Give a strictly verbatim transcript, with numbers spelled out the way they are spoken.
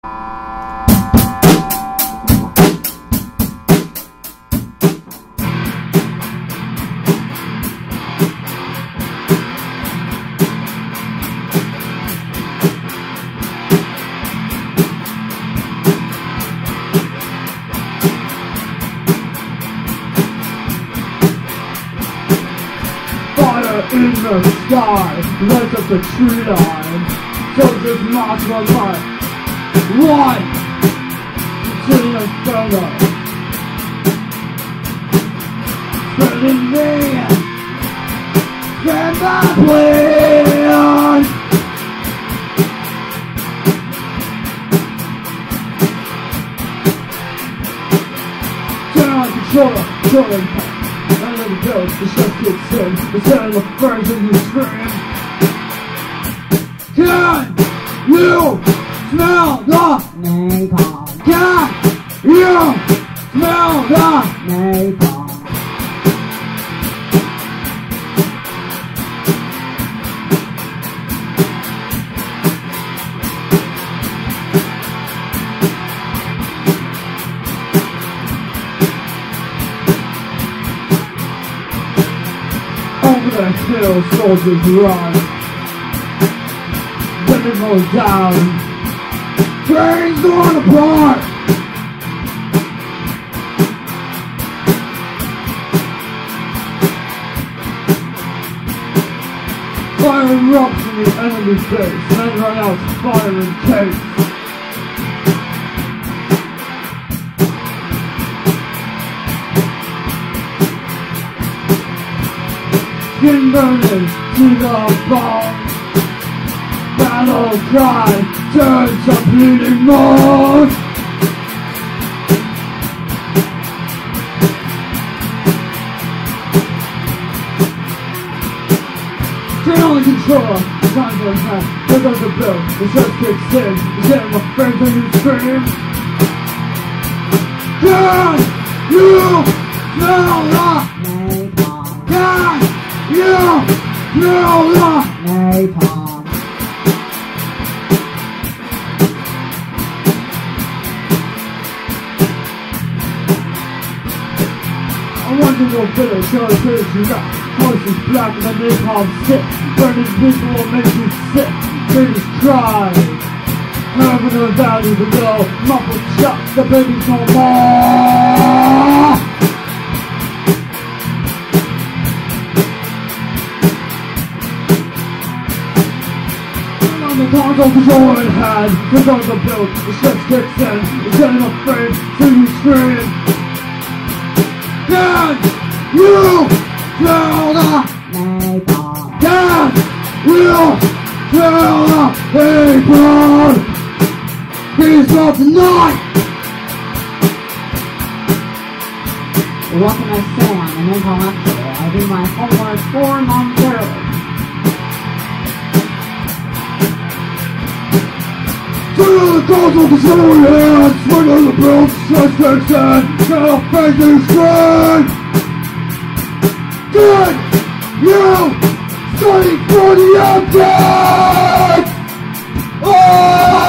In the sky, lights up the tree line, soldiers march on by. One, sitting on thunder, spreading me, stand by plan. Turn on controller, controlling path. The bills, the stuff gets in, the sound of friends and you scream. Can you smell the napalm? Can you smell the napalm? The hill soldiers run, women go down, trains going apart. Fire erupts in the enemy base, men run out fire and case. Skin burning to the bone, battle cry turns to bleeding moan. Turn on the controller, the time's on hand, there goes the bill, the surge kicks in, the setting my friends when you scream. Can you smell the napalm? Can you smell the napalm? I want to go bitter, show the kids you got. Horses black and the napalm sick. Burning people will make you sick. Babies cry. However the valley below, muffled shots, the babies no more. The console control in hand, the guns are built, the ships kicks in, the setting up frames, so you scream. Can you smell the napalm? Can you smell the napalm? Please not tonight! What can I say? I'm an intellectual. I do my homework four months early. Turn on the console control in hand, swing on the belt, suspects and get off facing screen! Can you study for the object? Oh!